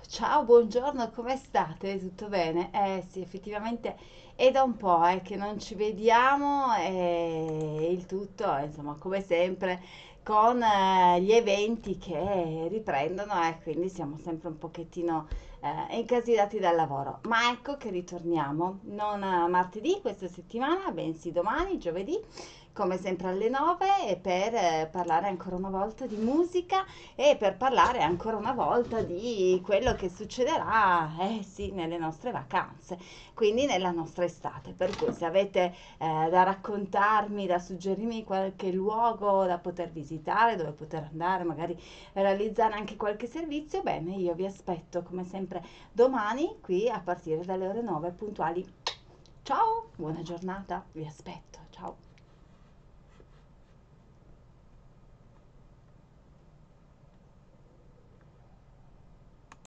Ciao, buongiorno, come state? Tutto bene? Eh sì, effettivamente è da un po', che non ci vediamo e il tutto, insomma, come sempre, con gli eventi che riprendono e quindi siamo sempre un pochettino incasinati dal lavoro. Ma ecco che ritorniamo, non martedì questa settimana, bensì domani, giovedì, come sempre alle 9, e per parlare ancora una volta di musica e per parlare ancora una volta di quello che succederà, eh sì, nelle nostre vacanze, quindi nella nostra estate. Per cui se avete da raccontarmi, da suggerirmi qualche luogo da poter visitare, dove poter andare, magari realizzare anche qualche servizio, bene, io vi aspetto come sempre domani qui a partire dalle ore 9 puntuali. Ciao, buona giornata, vi aspetto, ciao.